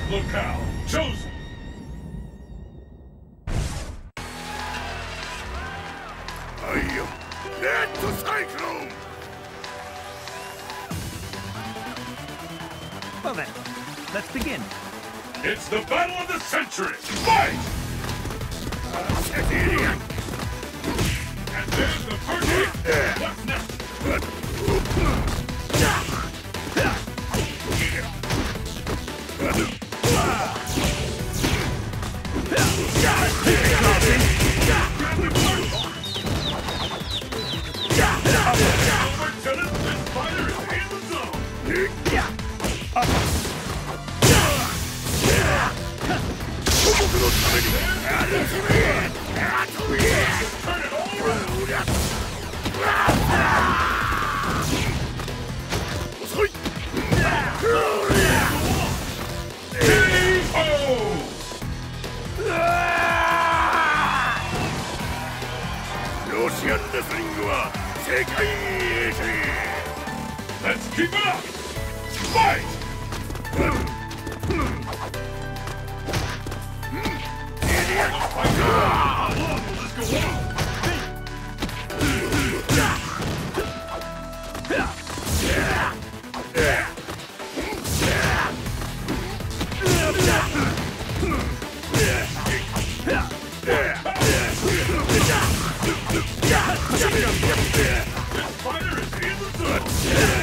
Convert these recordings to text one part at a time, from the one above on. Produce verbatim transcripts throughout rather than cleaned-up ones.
Locale chosen. I am Red Cyclone! Well then, let's begin. It's the battle of the century. Fight! And there's the first. What's next? Let's keep it up! Fight! How long will this go on? This fighter is in the zone!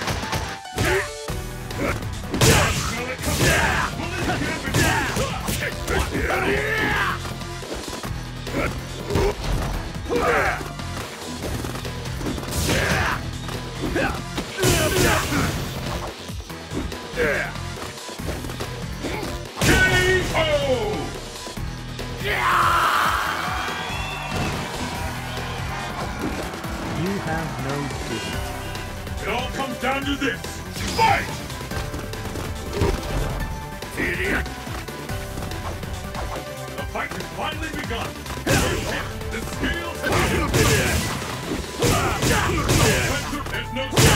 You have no defeat. It all comes down to this. Fight! The fight has finally begun. The scales have... No, Spencer, there's no...